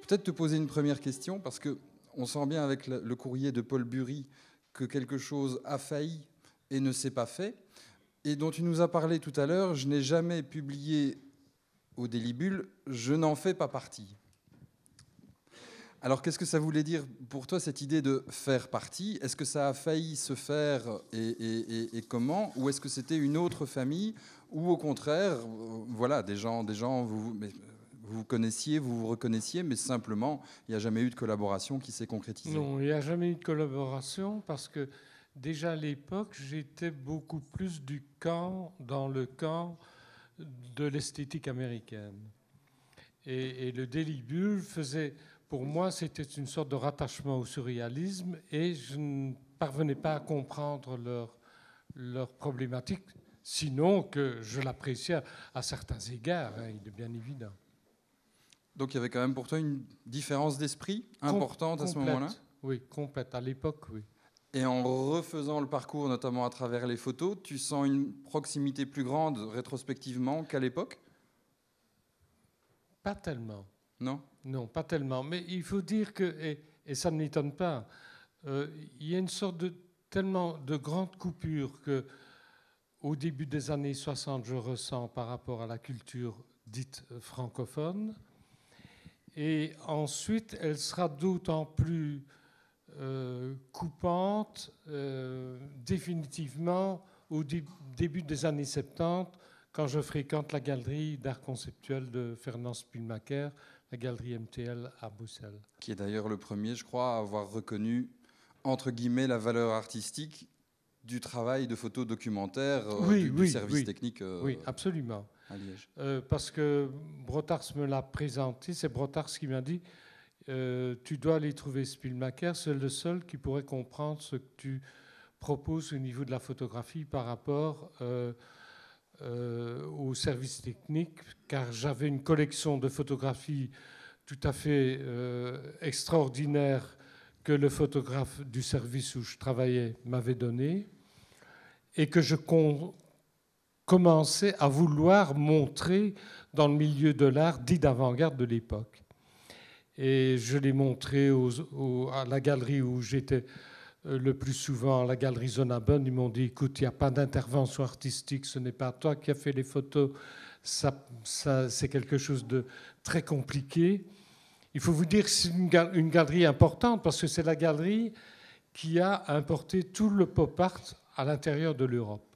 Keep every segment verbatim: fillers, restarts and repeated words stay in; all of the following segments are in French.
peut-être te poser une première question, parce qu'on sent bien avec le courrier de Paul Bury que quelque chose a failli et ne s'est pas fait, et dont tu nous as parlé tout à l'heure. Je n'ai jamais publié au Délibule, je n'en fais pas partie. Alors, qu'est-ce que ça voulait dire pour toi, cette idée de faire partie? Est-ce que ça a failli se faire et, et, et, et comment? Ou est-ce que c'était une autre famille? Ou au contraire, voilà, des gens, des gens vous, vous vous connaissiez, vous vous reconnaissiez, mais simplement, il n'y a jamais eu de collaboration qui s'est concrétisée? Non, il n'y a jamais eu de collaboration parce que déjà à l'époque, j'étais beaucoup plus du camp, dans le camp de l'esthétique américaine. Et, et le Délibule faisait... Pour moi, c'était une sorte de rattachement au surréalisme et je ne parvenais pas à comprendre leur, leur problématique, sinon que je l'appréciais à certains égards, hein, il est bien évident. Donc il y avait quand même pour toi une différence d'esprit importante Com- à ce moment-là? Oui, complète. À l'époque, oui. Et en refaisant le parcours, notamment à travers les photos, tu sens une proximité plus grande rétrospectivement qu'à l'époque? Pas tellement. Non? Non, pas tellement. Mais il faut dire que, et, et ça ne m'étonne pas, euh, il y a une sorte de tellement de grande coupure que, au début des années soixante, je ressens par rapport à la culture dite francophone. Et ensuite, elle sera d'autant plus euh, coupante euh, définitivement au dé- début des années soixante-dix, quand je fréquente la galerie d'art conceptuel de Fernand Spielmacher, la galerie M T L à Bruxelles. Qui est d'ailleurs le premier, je crois, à avoir reconnu, entre guillemets, la valeur artistique du travail de photo documentaire euh, oui, du, oui, du service oui, technique euh, oui, absolument. À Liège. Euh, parce que Brotars me l'a présenté, c'est Brotars qui m'a dit euh, tu dois aller trouver Spielmacher, c'est le seul qui pourrait comprendre ce que tu proposes au niveau de la photographie par rapport euh, euh, au service technique, car j'avais une collection de photographies tout à fait euh, extraordinaire que le photographe du service où je travaillais m'avait donné et que je con- commençais à vouloir montrer dans le milieu de l'art dit d'avant-garde de l'époque. Et je l'ai montré aux, aux, à la galerie où j'étais le plus souvent, la galerie Zonabun. Ils m'ont dit, écoute, il n'y a pas d'intervention artistique, ce n'est pas toi qui as fait les photos, ça, ça, c'est quelque chose de très compliqué. Il faut vous dire que c'est une, une galerie importante parce que c'est la galerie qui a importé tout le pop art à l'intérieur de l'Europe.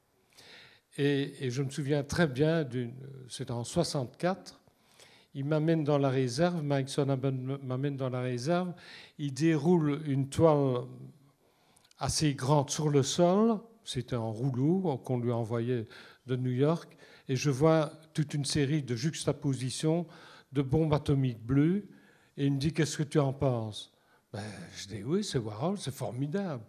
Et, et je me souviens très bien, c'était en soixante-quatre, il m'amène dans la réserve, Mike Zonabun m'amène dans la réserve, il déroule une toile assez grande sur le sol, c'était un rouleau qu'on lui envoyait de New York, et je vois toute une série de juxtapositions de bombes atomiques bleues, et il me dit, qu'est-ce que tu en penses? Ben, je dis, oui, c'est Warhol, c'est formidable.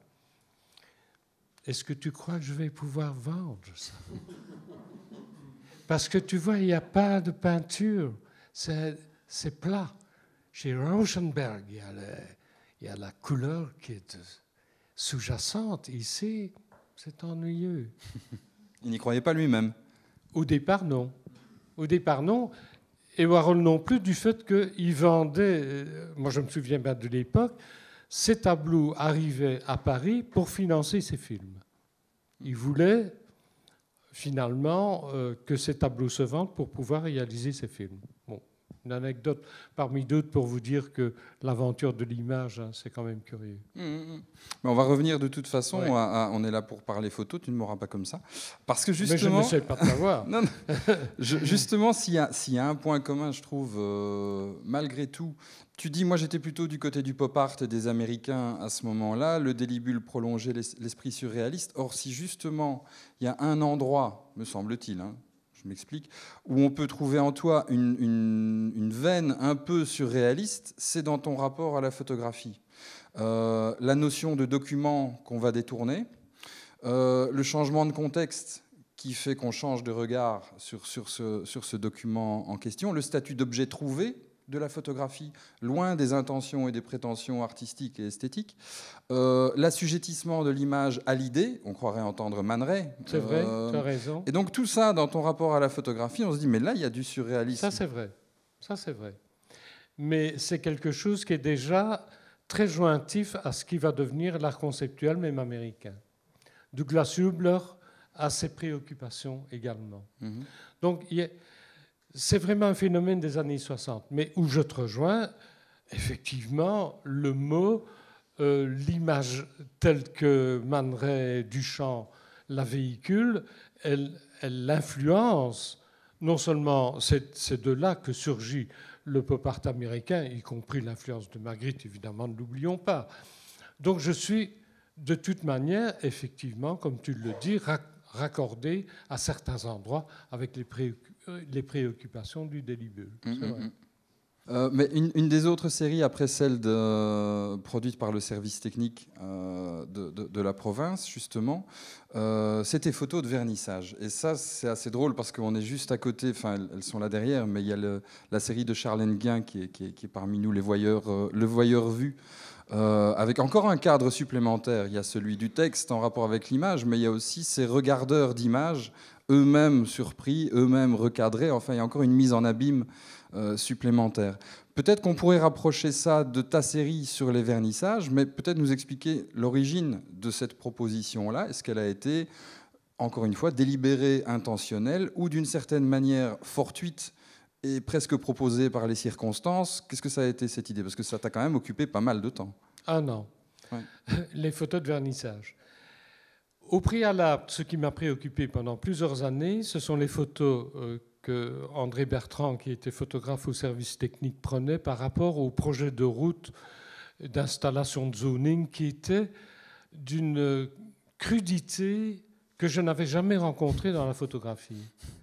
Est-ce que tu crois que je vais pouvoir vendre ça? Parce que tu vois, il n'y a pas de peinture, c'est, c'est plat. Chez Rauschenberg, il y a, le, il y a la couleur qui est sous-jacente. Ici, c'est ennuyeux. Il n'y croyait pas lui-même? Au départ, non. Au départ, non. Et Warhol non plus, du fait qu'il vendait, moi je me souviens bien de l'époque, ces tableaux arrivaient à Paris pour financer ses films. Il voulait finalement euh, que ces tableaux se vendent pour pouvoir réaliser ses films. Bon, une anecdote parmi d'autres pour vous dire que l'aventure de l'image, hein, c'est quand même curieux. Mmh, mmh. Mais on va revenir de toute façon, ouais. à, à, on est là pour parler photo, tu ne m'auras pas comme ça. Parce que justement... Mais je n'essaie pas de t'avoir. non, non. Je, justement, s'il y, a, s'il y a un point commun, je trouve, euh, malgré tout, tu dis, moi j'étais plutôt du côté du pop art et des Américains à ce moment-là, le Délibule prolongeait l'esprit surréaliste. Or, si justement, il y a un endroit, me semble-t-il, hein, je m'explique, où on peut trouver en toi une, une, une veine un peu surréaliste, c'est dans ton rapport à la photographie. Euh, la notion de document qu'on va détourner, euh, le changement de contexte qui fait qu'on change de regard sur, sur, ce, sur ce document en question, le statut d'objet trouvé de la photographie, loin des intentions et des prétentions artistiques et esthétiques, euh, l'assujettissement de l'image à l'idée, on croirait entendre Man Ray. C'est euh, vrai, tu as raison. Et donc tout ça, dans ton rapport à la photographie, on se dit, mais là, il y a du surréalisme. Ça, c'est vrai. Ça, c'est vrai. mais c'est quelque chose qui est déjà très jointif à ce qui va devenir l'art conceptuel, même américain. Douglas Hubler a ses préoccupations également. Mm-hmm. Donc, c'est vraiment un phénomène des années soixante. Mais où je te rejoins, effectivement, le mot, euh, l'image telle que Man Ray Duchamp la véhicule, elle, elle l'influence. Non seulement c'est de là que surgit le pop art américain, y compris l'influence de Magritte, évidemment, ne l'oublions pas. Donc je suis de toute manière, effectivement, comme tu le dis, raccordé à certains endroits avec les, préoccup les préoccupations du Délibule. Mmh, mmh. Euh, mais une, une des autres séries, après celle de, produite par le service technique euh, de, de, de la province, justement, euh, c'était photos de vernissage. Et ça, c'est assez drôle parce qu'on est juste à côté, enfin, elles sont là derrière, mais il y a le, la série de Charles Nguyen qui est, qui est, qui est parmi nous, les voyeurs, euh, le voyeur vu, euh, avec encore un cadre supplémentaire. Il y a celui du texte en rapport avec l'image, mais il y a aussi ces regardeurs d'images, eux-mêmes surpris, eux-mêmes recadrés. Enfin, il y a encore une mise en abîme Euh, supplémentaire. Peut-être qu'on pourrait rapprocher ça de ta série sur les vernissages, mais peut-être nous expliquer l'origine de cette proposition-là. Est-ce qu'elle a été, encore une fois, délibérée, intentionnelle, ou d'une certaine manière fortuite et presque proposée par les circonstances? Qu'est-ce que ça a été, cette idée? Parce que ça t'a quand même occupé pas mal de temps. Ah non. Ouais. Les photos de vernissage. Au préalable, ce qui m'a préoccupé pendant plusieurs années, ce sont les photos euh, que André Bertrand, qui était photographe au service technique, prenait par rapport au projet de route d'installation de zoning qui était d'une crudité que je n'avais jamais rencontrée dans la photographie.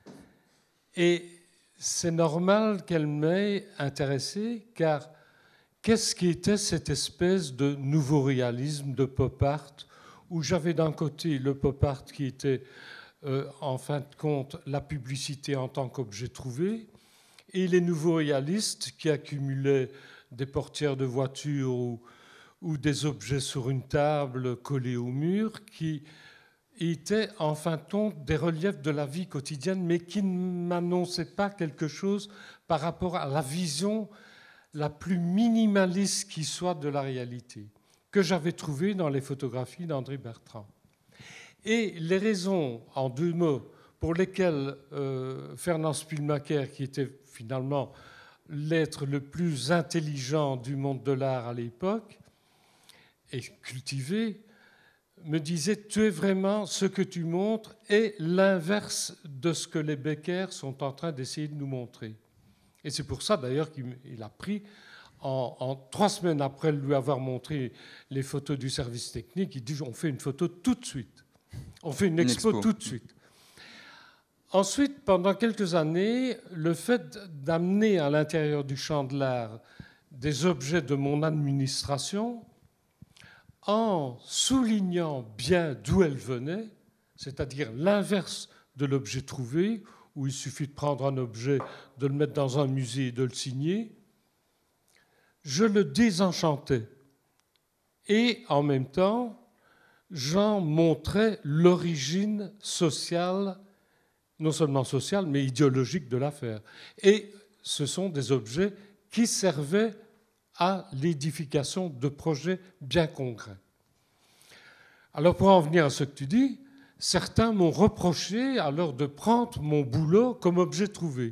Et c'est normal qu'elle m'ait intéressé, car qu'est-ce qui était cette espèce de nouveau réalisme, de pop art, où j'avais d'un côté le pop art qui était Euh, en fin de compte, la publicité en tant qu'objet trouvé, et les nouveaux réalistes qui accumulaient des portières de voitures ou, ou des objets sur une table collés au mur, qui étaient en fin de compte des reliefs de la vie quotidienne, mais qui ne m'annonçaient pas quelque chose par rapport à la vision la plus minimaliste qui soit de la réalité, que j'avais trouvée dans les photographies d'André Bertrand. Et les raisons, en deux mots, pour lesquelles euh, Fernand Spielmacher, qui était finalement l'être le plus intelligent du monde de l'art à l'époque, et cultivé, me disait « Tu es vraiment ce que tu montres et l'inverse de ce que les Becker sont en train d'essayer de nous montrer. » Et c'est pour ça, d'ailleurs, qu'il a pris, en, en trois semaines après lui avoir montré les photos du service technique, il dit « On fait une photo tout de suite. » On fait une expo, une expo tout de suite. Ensuite, pendant quelques années, le fait d'amener à l'intérieur du champ de l'art des objets de mon administration, en soulignant bien d'où elles venaient, c'est-à-dire l'inverse de l'objet trouvé, où il suffit de prendre un objet, de le mettre dans un musée et de le signer, je le désenchantais. Et en même temps, j'en montrais l'origine sociale, non seulement sociale, mais idéologique de l'affaire. Et ce sont des objets qui servaient à l'édification de projets bien concrets. Alors, pour en venir à ce que tu dis, certains m'ont reproché alors de prendre mon boulot comme objet trouvé.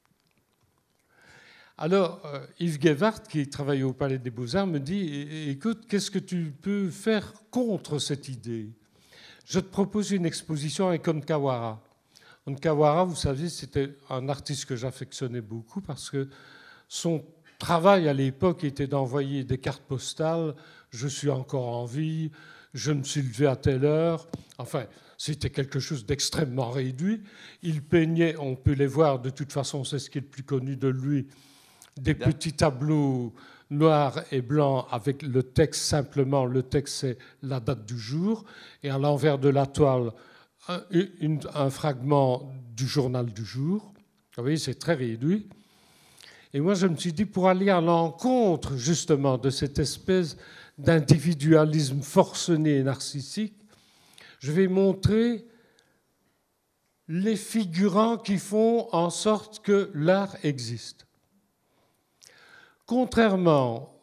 Alors, euh, Yves Guevart, qui travaille au Palais des Beaux-Arts, me dit « Écoute, qu'est-ce que tu peux faire contre cette idée ? Je te propose une exposition avec Onkawara. » Onkawara, vous savez, c'était un artiste que j'affectionnais beaucoup parce que son travail à l'époque était d'envoyer des cartes postales « Je suis encore en vie »,« Je me suis levé à telle heure ». Enfin, c'était quelque chose d'extrêmement réduit. Il peignait, on peut les voir, de toute façon, c'est ce qui est le plus connu de lui, des Bien. petits tableaux noirs et blancs avec le texte simplement. Le texte, c'est la date du jour. Et à l'envers de la toile, un, une, un fragment du journal du jour. Vous voyez, c'est très réduit. Et moi, je me suis dit, pour aller à l'encontre, justement, de cette espèce d'individualisme forcené et narcissique, je vais montrer les figurants qui font en sorte que l'art existe. Contrairement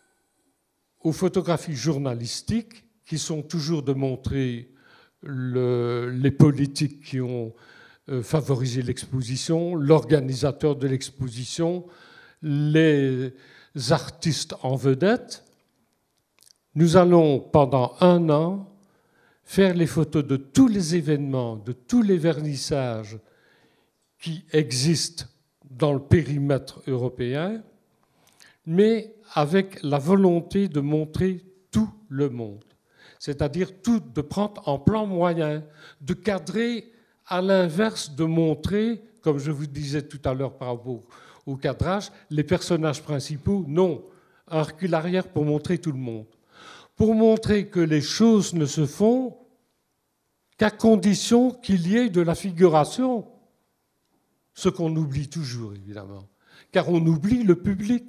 aux photographies journalistiques, qui sont toujours de montrer le, les politiques qui ont euh, favorisé l'exposition, l'organisateur de l'exposition, les artistes en vedette, nous allons pendant un an faire les photos de tous les événements, de tous les vernissages qui existent dans le périmètre européen, mais avec la volonté de montrer tout le monde. C'est-à-dire tout, de prendre en plan moyen, de cadrer à l'inverse, de montrer, comme je vous disais tout à l'heure par rapport au cadrage, les personnages principaux, non, un recul arrière pour montrer tout le monde. Pour montrer que les choses ne se font qu'à condition qu'il y ait de la figuration, ce qu'on oublie toujours, évidemment, car on oublie le public,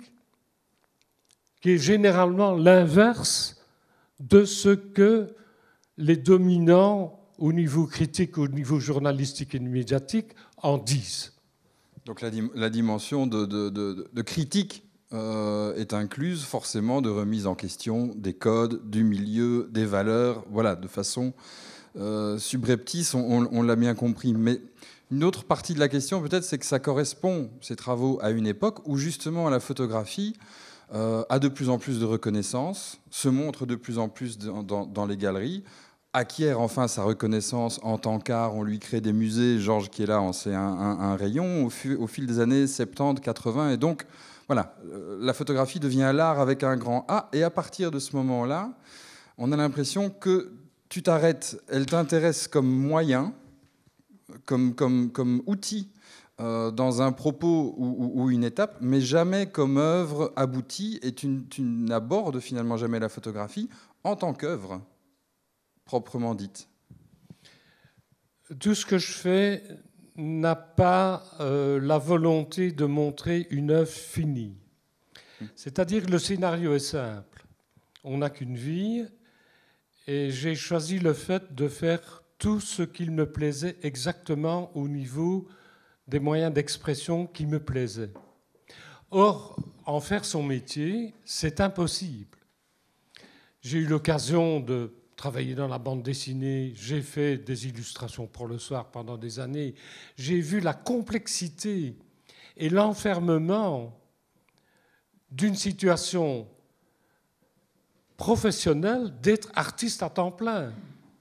qui est généralement l'inverse de ce que les dominants au niveau critique, au niveau journalistique et médiatique en disent. Donc la, dim la dimension de, de, de, de critique euh, est incluse forcément de remise en question des codes, du milieu, des valeurs, voilà, de façon euh, subreptice, on, on, on l'a bien compris. Mais une autre partie de la question, peut-être, c'est que ça correspond, ces travaux, à une époque où justement la photographie euh, a de plus en plus de reconnaissance, se montre de plus en plus dans, dans, dans les galeries, acquiert enfin sa reconnaissance en tant qu'art, on lui crée des musées, Georges qui est là en sait un, un, un rayon, au, fu, au fil des années soixante-dix, quatre-vingts, et donc voilà, la photographie devient l'art avec un grand A, et à partir de ce moment-là, on a l'impression que tu t'arrêtes, elle t'intéresse comme moyen, comme, comme, comme outil euh, dans un propos ou, ou, ou une étape, mais jamais comme œuvre aboutie, et tu, tu n'abordes finalement jamais la photographie en tant qu'œuvre proprement dite. Tout ce que je fais n'a pas euh, la volonté de montrer une œuvre finie. C'est-à-dire que le scénario est simple. On n'a qu'une vie et j'ai choisi le fait de faire tout ce qu'il me plaisait exactement au niveau des moyens d'expression qui me plaisaient. Or, en faire son métier, c'est impossible. J'ai eu l'occasion de travailler dans la bande dessinée, j'ai fait des illustrations pour le soir pendant des années, j'ai vu la complexité et l'enfermement d'une situation professionnelle d'être artiste à temps plein.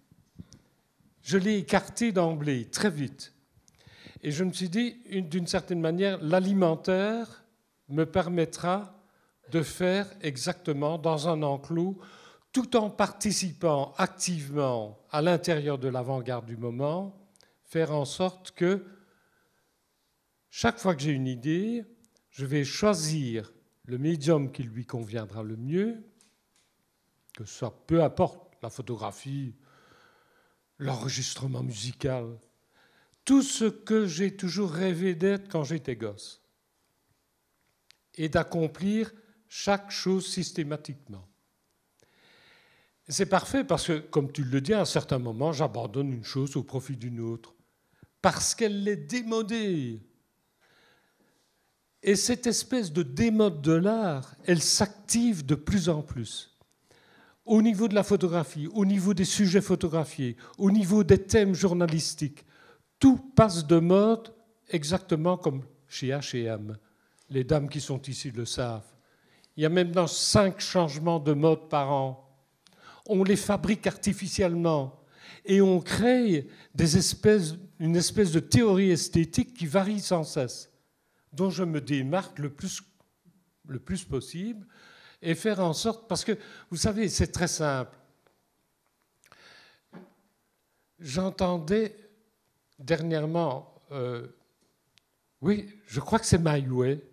Je l'ai écarté d'emblée, très vite. Et je me suis dit, d'une certaine manière, l'alimentaire me permettra de faire exactement dans un enclos, tout en participant activement à l'intérieur de l'avant-garde du moment, faire en sorte que chaque fois que j'ai une idée, je vais choisir le médium qui lui conviendra le mieux, que ce soit peu importe la photographie, l'enregistrement musical, tout ce que j'ai toujours rêvé d'être quand j'étais gosse, et d'accomplir chaque chose systématiquement. C'est parfait parce que, comme tu le dis, à un certain moment, j'abandonne une chose au profit d'une autre, parce qu'elle est démodée. Et cette espèce de démode de l'art, elle s'active de plus en plus. Au niveau de la photographie, au niveau des sujets photographiés, au niveau des thèmes journalistiques, tout passe de mode exactement comme chez H et M. Les dames qui sont ici le savent. Il y a maintenant cinq changements de mode par an. On les fabrique artificiellement et on crée des espèces, une espèce de théorie esthétique qui varie sans cesse, dont je me démarque le plus, le plus possible et faire en sorte... Parce que, vous savez, c'est très simple. J'entendais dernièrement... Euh, oui, je crois que c'est My Way,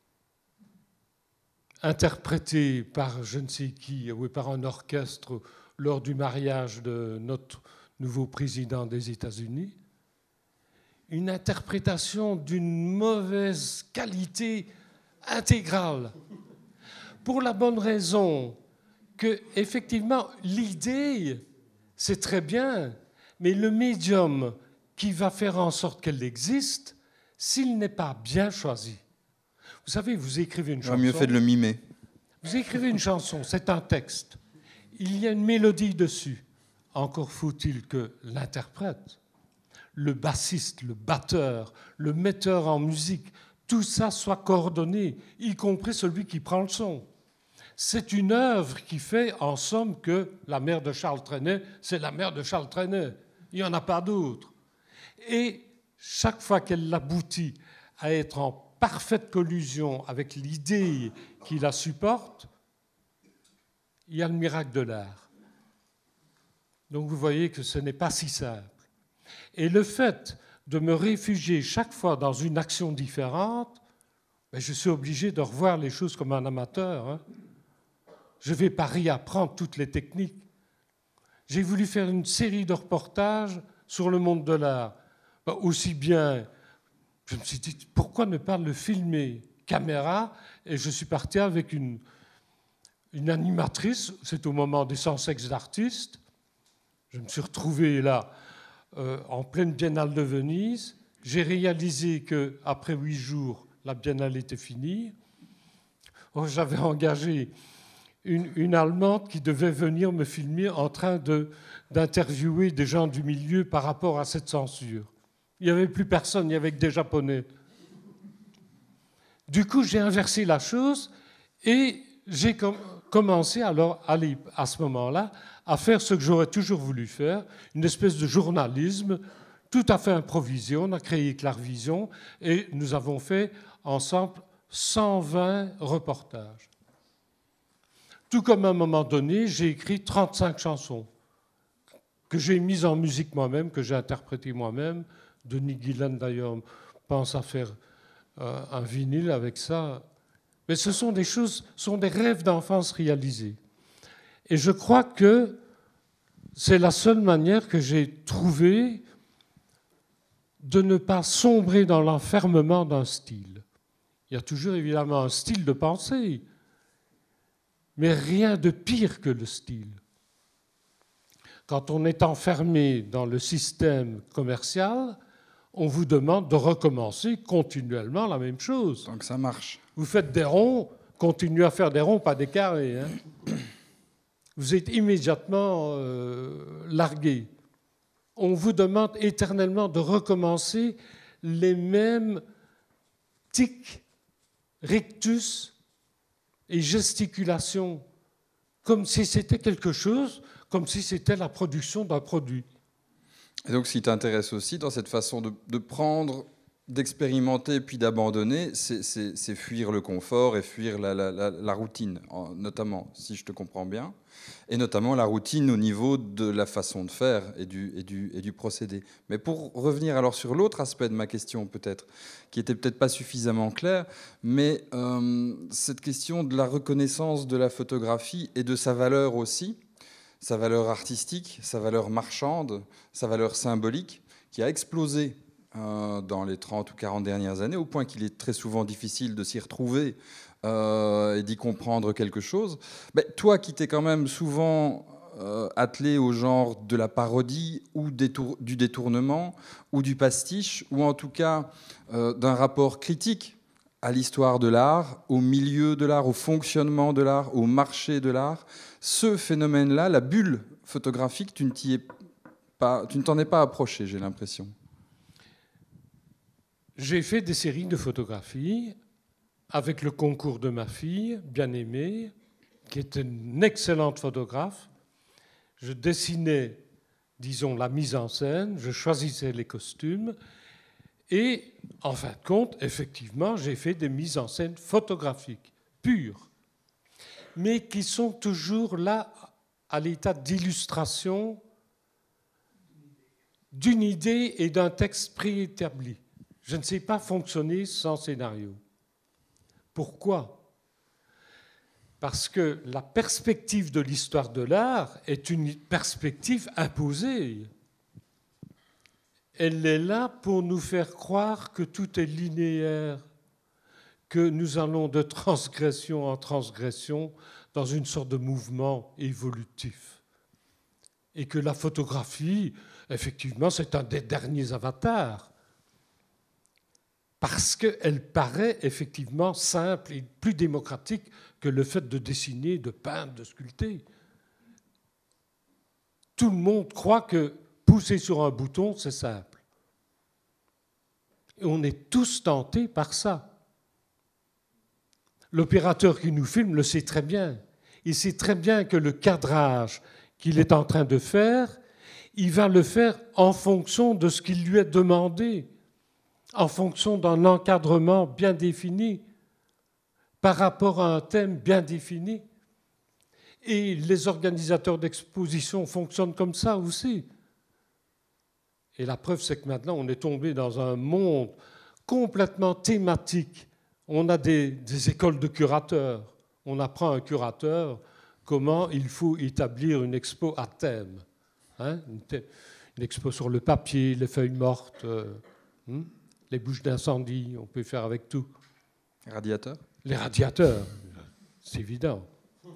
interprété par je ne sais qui, ou par un orchestre lors du mariage de notre nouveau président des États-Unis, une interprétation d'une mauvaise qualité intégrale, pour la bonne raison que, effectivement, l'idée, c'est très bien, mais le médium qui va faire en sorte qu'elle existe, s'il n'est pas bien choisi, Vous savez, vous écrivez une chanson... J'aurais mieux fait de le mimer. Vous écrivez une chanson, c'est un texte. Il y a une mélodie dessus. Encore faut-il que l'interprète, le bassiste, le batteur, le metteur en musique, tout ça soit coordonné, y compris celui qui prend le son. C'est une œuvre qui fait, en somme, que la mère de Charles Trenet, c'est la mère de Charles Trenet. Il n'y en a pas d'autre. Et chaque fois qu'elle aboutit à être en parfaite collusion avec l'idée qui la supporte, il y a le miracle de l'art. Donc vous voyez que ce n'est pas si simple. Et le fait de me réfugier chaque fois dans une action différente, ben je suis obligé de revoir les choses comme un amateur. Hein. Je ne vais pas réapprendre toutes les techniques. J'ai voulu faire une série de reportages sur le monde de l'art. Ben aussi bien, je me suis dit, pourquoi ne pas le filmer caméra? Et je suis parti avec une, une animatrice, c'est au moment des cent sexes d'artistes. Je me suis retrouvé là, euh, en pleine Biennale de Venise. J'ai réalisé qu'après huit jours, la Biennale était finie. Oh, j'avais engagé une, une Allemande qui devait venir me filmer en train de, d'interviewer des gens du milieu par rapport à cette censure. Il n'y avait plus personne, il n'y avait que des Japonais. Du coup, j'ai inversé la chose et j'ai com- commencé alors, aller, à ce moment-là à faire ce que j'aurais toujours voulu faire, une espèce de journalisme tout à fait improvisé. On a créé Clarvision et nous avons fait ensemble cent vingt reportages. Tout comme à un moment donné, j'ai écrit trente-cinq chansons que j'ai mises en musique moi-même, que j'ai interprétées moi-même. Denis Guillain, d'ailleurs, pense à faire euh, un vinyle avec ça. Mais ce sont des choses, ce sont des rêves d'enfance réalisés. Et je crois que c'est la seule manière que j'ai trouvée de ne pas sombrer dans l'enfermement d'un style. Il y a toujours évidemment un style de pensée, mais rien de pire que le style. Quand on est enfermé dans le système commercial, on vous demande de recommencer continuellement la même chose. Donc ça marche. Vous faites des ronds, continuez à faire des ronds, pas des carrés. Hein. Vous êtes immédiatement euh, largué. On vous demande éternellement de recommencer les mêmes tics, rictus et gesticulations, comme si c'était quelque chose, comme si c'était la production d'un produit. Et donc, ce qui t'intéresse aussi dans cette façon de, de prendre, d'expérimenter puis d'abandonner, c'est, c'est, c'est fuir le confort et fuir la, la, la, la routine, notamment, si je te comprends bien, et notamment la routine au niveau de la façon de faire et du, et du, et du procédé. Mais pour revenir alors sur l'autre aspect de ma question, peut-être, qui était peut-être pas suffisamment clair, mais euh, cette question de la reconnaissance de la photographie et de sa valeur aussi, sa valeur artistique, sa valeur marchande, sa valeur symbolique, qui a explosé euh, dans les trente ou quarante dernières années, au point qu'il est très souvent difficile de s'y retrouver euh, et d'y comprendre quelque chose. Mais toi qui t'es quand même souvent euh, attelé au genre de la parodie ou détour- du détournement ou du pastiche, ou en tout cas euh, d'un rapport critique à l'histoire de l'art, au milieu de l'art, au fonctionnement de l'art, au marché de l'art. Ce phénomène-là, la bulle photographique, tu ne t'y es pas, tu ne t'en es pas approché, j'ai l'impression. J'ai fait des séries de photographies avec le concours de ma fille, bien-aimée, qui est une excellente photographe. Je dessinais, disons, la mise en scène, je choisissais les costumes. Et, en fin de compte, effectivement, j'ai fait des mises en scène photographiques, pures, mais qui sont toujours là à l'état d'illustration d'une idée et d'un texte préétabli. Je ne sais pas fonctionner sans scénario. Pourquoi ? Parce que la perspective de l'histoire de l'art est une perspective imposée. Elle est là pour nous faire croire que tout est linéaire, que nous allons de transgression en transgression dans une sorte de mouvement évolutif. Et que la photographie, effectivement, c'est un des derniers avatars. parce qu'elle paraît effectivement simple et plus démocratique que le fait de dessiner, de peindre, de sculpter. Tout le monde croit que pousser sur un bouton, c'est simple. Et on est tous tentés par ça. L'opérateur qui nous filme le sait très bien. Il sait très bien que le cadrage qu'il est en train de faire, il va le faire en fonction de ce qu'il lui est demandé, en fonction d'un encadrement bien défini, par rapport à un thème bien défini. Et les organisateurs d'exposition fonctionnent comme ça aussi. Et la preuve, c'est que maintenant, on est tombé dans un monde complètement thématique. On a des, des écoles de curateurs. On apprend à un curateur comment il faut établir une expo à thème. Hein, une, thème une expo sur le papier, les feuilles mortes, euh, hein, les bouches d'incendie, on peut faire avec tout. Les radiateurs ? Les radiateurs, c'est évident.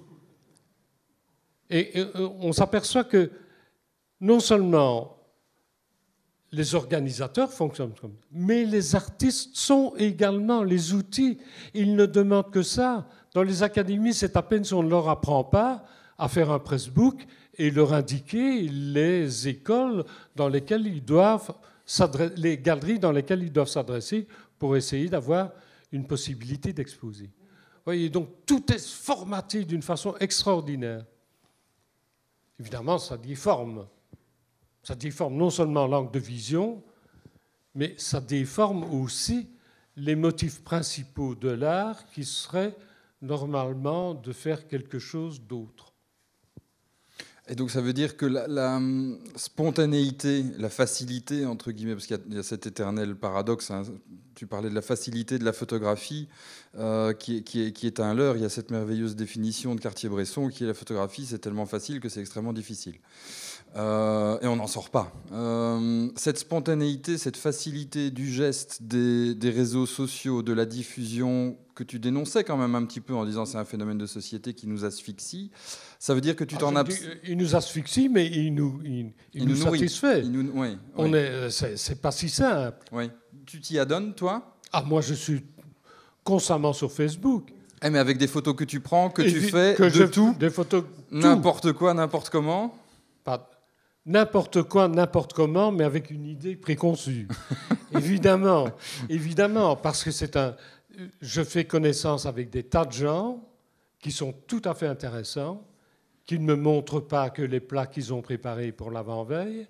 Et, et on s'aperçoit que non seulement les organisateurs fonctionnent comme ça, mais les artistes sont également les outils. Ils ne demandent que ça. Dans les académies, c'est à peine si on ne leur apprend pas à faire un pressbook et leur indiquer les écoles dans lesquelles ils doivent s'adresser, les galeries dans lesquelles ils doivent s'adresser pour essayer d'avoir une possibilité d'exposer. Vous voyez, donc tout est formaté d'une façon extraordinaire. Évidemment, ça déforme. Ça déforme non seulement l'angle de vision, mais ça déforme aussi les motifs principaux de l'art qui seraient normalement de faire quelque chose d'autre. Et donc ça veut dire que la, la spontanéité, la facilité, entre guillemets, parce qu'il y, y a cet éternel paradoxe, hein, tu parlais de la facilité de la photographie, euh, qui, est, qui, est, qui est un leurre. Il y a cette merveilleuse définition de Cartier-Bresson qui est la photographie, c'est tellement facile que c'est extrêmement difficile. Euh, et on n'en sort pas. Euh, cette spontanéité, cette facilité du geste des, des réseaux sociaux, de la diffusion que tu dénonçais quand même un petit peu en disant c'est un phénomène de société qui nous asphyxie, ça veut dire que tu t'en ah, as... Il nous asphyxie, mais il nous, il, il il nous, nous satisfait. Il nous, oui, On oui. est, c'est, c'est pas si simple. Oui. Tu t'y adonnes, toi ? Ah, moi, je suis constamment sur Facebook. Eh, mais avec des photos que tu prends, que Et tu fais que de je, tout, des photos, n'importe quoi, n'importe comment. Pas n'importe quoi, n'importe comment, mais avec une idée préconçue. évidemment, évidemment, parce que c'est un. Je fais connaissance avec des tas de gens qui sont tout à fait intéressants, qui ne me montrent pas que les plats qu'ils ont préparés pour l'avant-veille.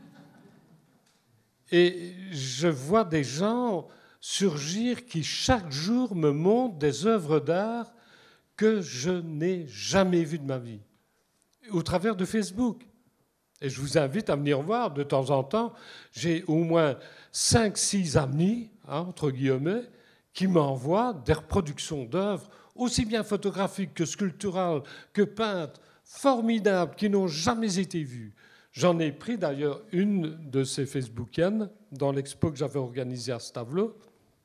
Et je vois des gens surgir qui, chaque jour, me montrent des œuvres d'art que je n'ai jamais vues de ma vie, au travers de Facebook. Et je vous invite à venir voir de temps en temps. J'ai au moins cinq six amis, hein, entre guillemets, qui m'envoient des reproductions d'œuvres, aussi bien photographiques que sculpturales, que peintes, formidables, qui n'ont jamais été vues. J'en ai pris d'ailleurs une de ces Facebookiennes dans l'expo que j'avais organisée à Stavelot,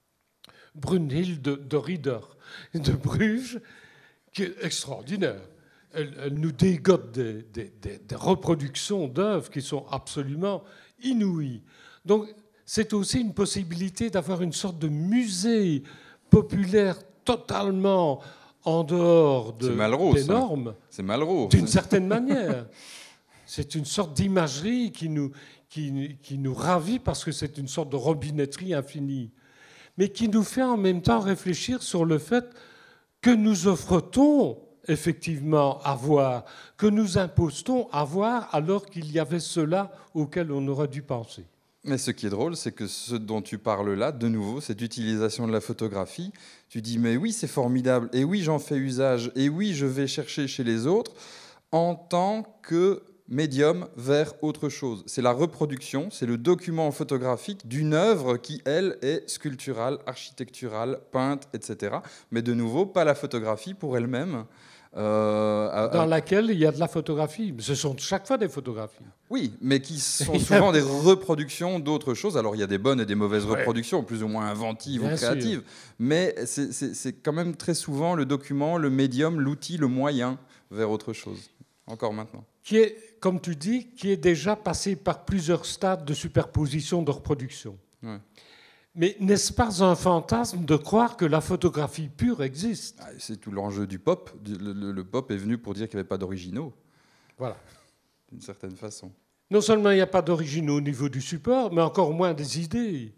Brunhilde de, de Rieder, de Bruges, qui est extraordinaire. Elle, elle nous dégote des, des, des, des reproductions d'œuvres qui sont absolument inouïes. Donc, c'est aussi une possibilité d'avoir une sorte de musée populaire totalement en dehors de, des normes. C'est Malraux. D'une certaine manière. C'est une sorte d'imagerie qui nous, qui, qui nous ravit parce que c'est une sorte de robinetterie infinie, mais qui nous fait en même temps réfléchir sur le fait que nous offre-t-on effectivement à voir, que nous impose-t-on à voir alors qu'il y avait cela auquel on aurait dû penser. Mais ce qui est drôle, c'est que ce dont tu parles là, de nouveau, cette utilisation de la photographie, tu dis mais oui, c'est formidable, et oui, j'en fais usage, et oui, je vais chercher chez les autres en tant que médium vers autre chose. C'est la reproduction, c'est le document photographique d'une œuvre qui, elle, est sculpturale, architecturale, peinte, et cetera. Mais de nouveau, pas la photographie pour elle-même. Euh, à, dans laquelle il y a de la photographie. Ce sont chaque fois des photographies. Oui, mais qui sont souvent des reproductions d'autres choses. Alors, il y a des bonnes et des mauvaises ouais. reproductions, plus ou moins inventives Bien ou créatives. Sûr. Mais c'est, c'est, c'est quand même très souvent le document, le médium, l'outil, le moyen vers autre chose. Encore maintenant. Qui est, comme tu dis, qui est déjà passé par plusieurs stades de superposition de reproduction. Ouais. Mais n'est-ce pas un fantasme de croire que la photographie pure existe? C'est tout l'enjeu du pop. Le, le, le pop est venu pour dire qu'il n'y avait pas d'originaux. Voilà. D'une certaine façon. Non seulement il n'y a pas d'originaux au niveau du support, mais encore moins des idées.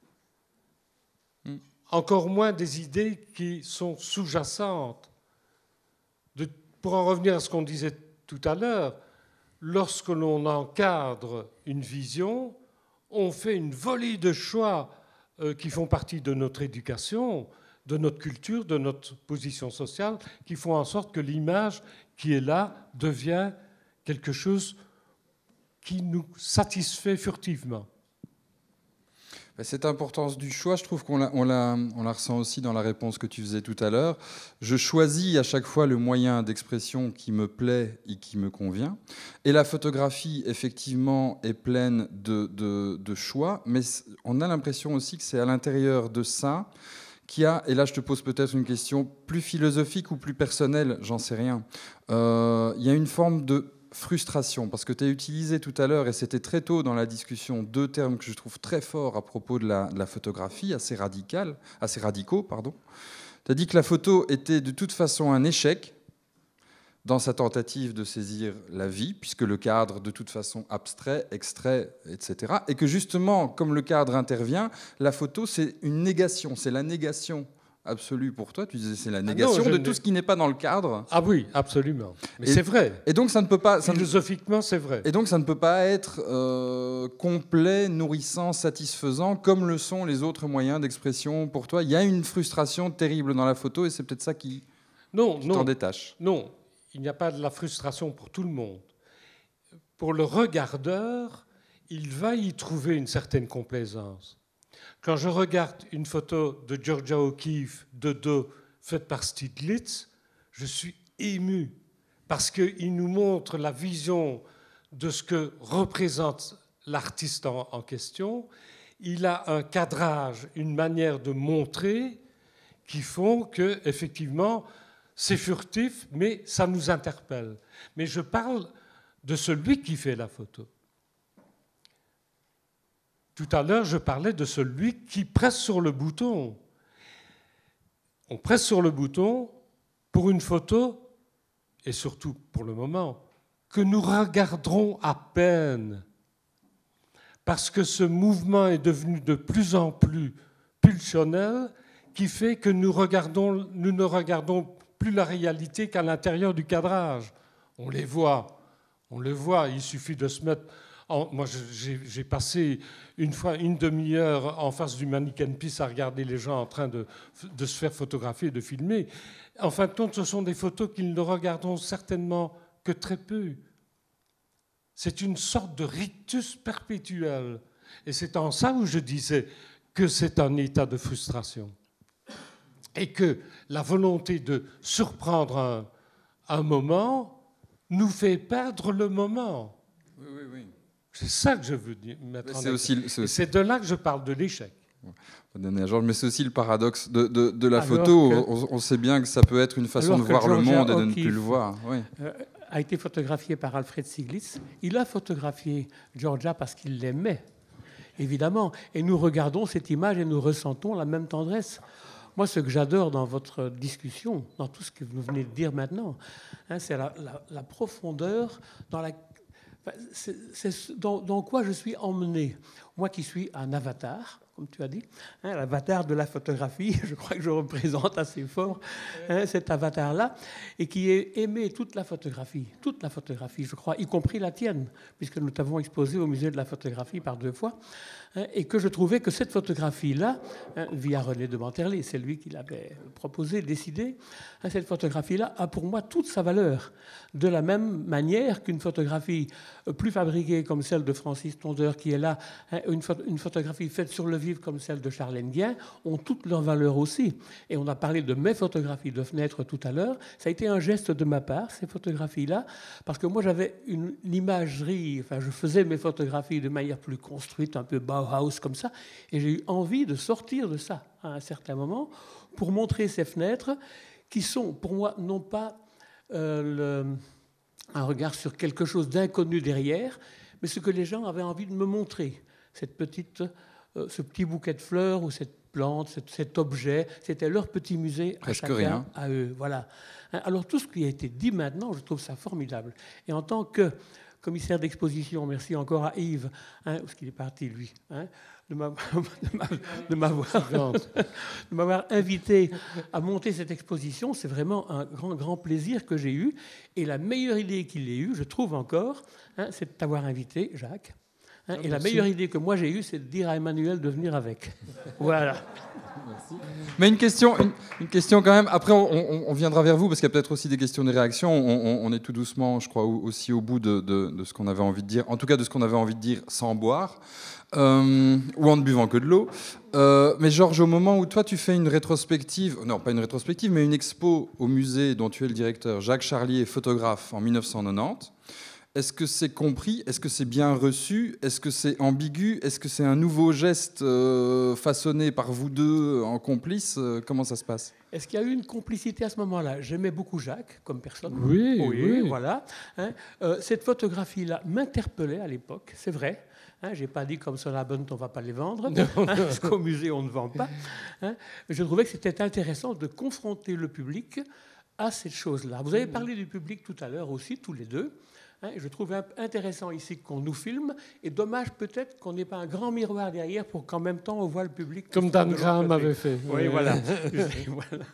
Hmm. Encore moins des idées qui sont sous-jacentes. De, pour en revenir à ce qu'on disait tout à l'heure, lorsque l'on encadre une vision, on fait une volée de choix euh, qui font partie de notre éducation, de notre culture, de notre position sociale, qui font en sorte que l'image qui est là devient quelque chose qui nous satisfait furtivement. Cette importance du choix, je trouve qu'on la, on la, on la ressent aussi dans la réponse que tu faisais tout à l'heure. Je choisis à chaque fois le moyen d'expression qui me plaît et qui me convient. Et la photographie, effectivement, est pleine de, de, de choix, mais on a l'impression aussi que c'est à l'intérieur de ça qu'il y a, et là je te pose peut-être une question plus philosophique ou plus personnelle, j'en sais rien, euh, il y a une forme de frustration, parce que tu as utilisé tout à l'heure, et c'était très tôt dans la discussion, deux termes que je trouve très forts à propos de la, de la photographie, assez, radical, assez radicaux. Pardon. Tu as dit que la photo était de toute façon un échec dans sa tentative de saisir la vie, puisque le cadre, de toute façon, abstrait, extrait, et cetera. Et que justement, comme le cadre intervient, la photo, c'est une négation, c'est la négation absolue pour toi. Tu disais c'est la négation ah non, de tout ce qui n'est pas dans le cadre. Ah oui, absolument. Mais c'est vrai. Et donc ça ne peut pas... Ça Philosophiquement, c'est vrai. Et donc ça ne peut pas être euh, complet, nourrissant, satisfaisant, comme le sont les autres moyens d'expression pour toi. Il y a une frustration terrible dans la photo et c'est peut-être ça qui, non, qui non, t'en détache. Non, il n'y a pas de la frustration pour tout le monde. Pour le regardeur, il va y trouver une certaine complaisance. Quand je regarde une photo de Georgia O'Keeffe de dos faite par Stieglitz, je suis ému parce qu'il nous montre la vision de ce que représente l'artiste en, en question. Il a un cadrage, une manière de montrer qui font que, effectivement, c'est furtif, mais ça nous interpelle. Mais je parle de celui qui fait la photo. Tout à l'heure, je parlais de celui qui presse sur le bouton. On presse sur le bouton pour une photo, et surtout pour le moment, que nous regarderons à peine. Parce que ce mouvement est devenu de plus en plus pulsionnel, qui fait que nous, regardons, nous ne regardons plus la réalité qu'à l'intérieur du cadrage. On les voit, on les voit, il suffit de se mettre... En, moi, j'ai passé une fois une demi-heure en face du Mannequin Pis à regarder les gens en train de, de se faire photographier, de filmer. En fin de compte, ce sont des photos qu'ils ne regarderont certainement que très peu. C'est une sorte de rictus perpétuel. Et c'est en ça où je disais que c'est un état de frustration. Et que la volonté de surprendre un, un moment nous fait perdre le moment. Oui, oui, oui. C'est ça que je veux dire, mettre en c'est aussi, c'est aussi... C'est de là que je parle de l'échec. Mais c'est aussi le paradoxe de, de, de la Alors photo. Que... On, on sait bien que ça peut être une façon de voir Georgia le monde et de ne plus le voir. Oui. Euh, a été photographié par Alfred Stieglitz. Il a photographié Georgia parce qu'il l'aimait, évidemment. Et nous regardons cette image et nous ressentons la même tendresse. Moi, ce que j'adore dans votre discussion, dans tout ce que vous venez de dire maintenant, hein, c'est la, la, la profondeur dans la... C'est, c'est dans, dans quoi je suis emmené. Moi qui suis un avatar, comme tu as dit, hein, l'avatar de la photographie, je crois que je représente assez fort hein, cet avatar-là, et qui est aimé toute la photographie, toute la photographie, je crois, y compris la tienne, puisque nous t'avons exposé au musée de la photographie par deux fois, hein, et que je trouvais que cette photographie-là, hein, via René de Manterlé, c'est lui qui l'avait proposé, décidé, hein, cette photographie-là a pour moi toute sa valeur, de la même manière qu'une photographie plus fabriquée comme celle de Francis Tondeur, qui est là, hein, une, photo, une photographie faite sur le vif comme celle de Charles Nguyen, ont toute leur valeur aussi. Et on a parlé de mes photographies de fenêtre tout à l'heure. Ça a été un geste de ma part, ces photographies-là, parce que moi j'avais une, une imagerie, enfin je faisais mes photographies de manière plus construite, un peu Bauhaus comme ça, et j'ai eu envie de sortir de ça à un certain moment pour montrer ces fenêtres qui sont pour moi non pas euh, le, un regard sur quelque chose d'inconnu derrière, mais ce que les gens avaient envie de me montrer, cette petite euh, ce petit bouquet de fleurs ou cette plante, cet, cet objet, c'était leur petit musée à Presque chacun, rien. à eux. Voilà. Alors tout ce qui a été dit maintenant, je trouve ça formidable. Et en tant que commissaire d'exposition, merci encore à Yves, hein, parce qu'il est parti lui, hein, de m'avoir invité à monter cette exposition. C'est vraiment un grand, grand plaisir que j'ai eu. Et la meilleure idée qu'il ait eue, je trouve encore, hein, c'est de t'avoir invité, Jacques. Hein, et la meilleure idée que moi j'ai eue, c'est de dire à Emmanuel de venir avec. Voilà. Merci. Mais une question, une, une question quand même. Après, on, on, on viendra vers vous parce qu'il y a peut-être aussi des questions, des réactions. On, on, on est tout doucement, je crois, aussi au bout de, de, de ce qu'on avait envie de dire. En tout cas, de ce qu'on avait envie de dire sans boire euh, ou en ne buvant que de l'eau. Euh, mais Georges, au moment où toi tu fais une rétrospective, non pas une rétrospective, mais une expo au musée dont tu es le directeur, Jacques Charlier, photographe, en mille neuf cent quatre-vingt-dix. Est-ce que c'est compris? Est-ce que c'est bien reçu? Est-ce que c'est ambigu? Est-ce que c'est un nouveau geste euh, façonné par vous deux en complices? Comment ça se passe? Est-ce qu'il y a eu une complicité à ce moment-là? J'aimais beaucoup Jacques comme personne. Oui, oui. oui. Voilà. Hein, euh, cette photographie-là m'interpellait à l'époque, c'est vrai. Hein, je n'ai pas dit comme ça, la bonne, on ne va pas les vendre, hein, parce qu'au musée, on ne vend pas. Hein, je trouvais que c'était intéressant de confronter le public à cette chose-là. Vous avez parlé du public tout à l'heure aussi, tous les deux. Je trouve intéressant ici qu'on nous filme, et dommage peut-être qu'on n'ait pas un grand miroir derrière pour qu'en même temps on voit le public. Comme Dan Graham avait fait. Oui, voilà. voilà.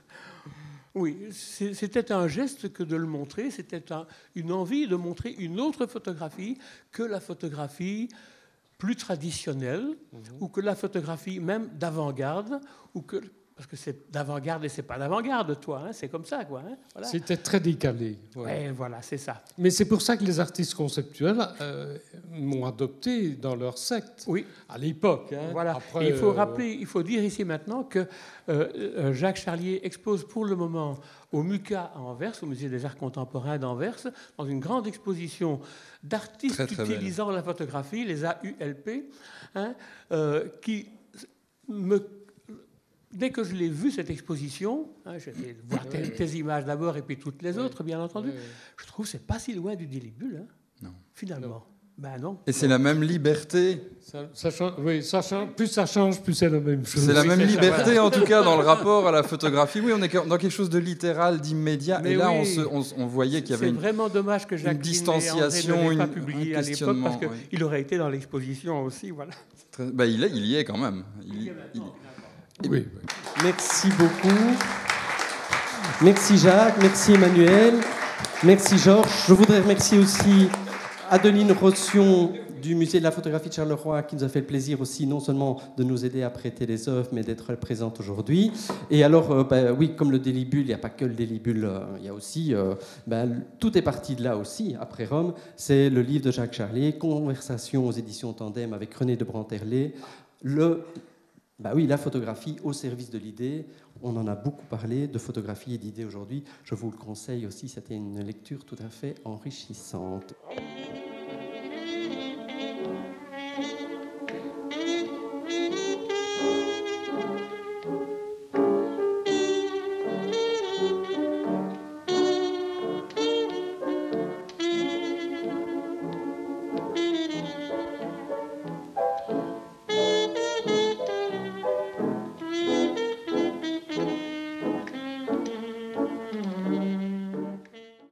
Oui, c'était un geste que de le montrer, c'était un, une envie de montrer une autre photographie que la photographie plus traditionnelle, mmh. ou que la photographie même d'avant-garde, ou que... Parce que c'est d'avant-garde et c'est pas d'avant-garde, toi, hein, c'est comme ça, quoi. Hein, voilà. C'était très décalé. Ouais. Ouais, voilà, c'est ça. Mais c'est pour ça que les artistes conceptuels euh, m'ont adopté dans leur secte. Oui. À l'époque. Hein. Voilà. Après, et il faut euh... rappeler, il faut dire ici maintenant que euh, Jacques Charlier expose pour le moment au MUCA à Anvers, au Musée des Arts Contemporains d'Anvers, dans une grande exposition d'artistes très, très utilisant belle. La photographie, les A U L P, hein, euh, qui me Dès que je l'ai vu, cette exposition, hein, je vais voir tes, tes images d'abord et puis toutes les autres, bien entendu, oui, oui. Je trouve que ce n'est pas si loin du délibule, hein, non. Finalement. Non. Ben non. Et c'est la même liberté. Ça, ça change, oui, ça change, plus ça change, plus c'est la même chose. C'est la oui, même c'est liberté, ça, voilà. En tout cas, dans le rapport à la photographie. Oui, on est dans quelque chose de littéral, d'immédiat. Et là, oui, on, se, on, on voyait qu'il y avait une, vraiment dommage que Jacques une distanciation, ne une, pas publié un à l'époque, parce qu'il oui. aurait été dans l'exposition aussi. Voilà. Très, bah, il, est, il y est quand même. Il, il, il, oui, oui. Merci beaucoup. Merci Jacques, merci Emmanuel, merci Georges. Je voudrais remercier aussi Adeline Rosion du Musée de la photographie de Charleroi qui nous a fait le plaisir aussi non seulement de nous aider à prêter les œuvres mais d'être présente aujourd'hui. Et alors, euh, ben, oui, comme le délibule, il n'y a pas que le délibule, euh, il y a aussi, euh, ben, tout est parti de là aussi, après Rome. C'est le livre de Jacques Charlier, Conversation aux éditions Tandem avec René de Branterlé. Le... Bah oui, la photographie au service de l'idée, on en a beaucoup parlé de photographie et d'idées aujourd'hui. Je vous le conseille aussi, c'était une lecture tout à fait enrichissante.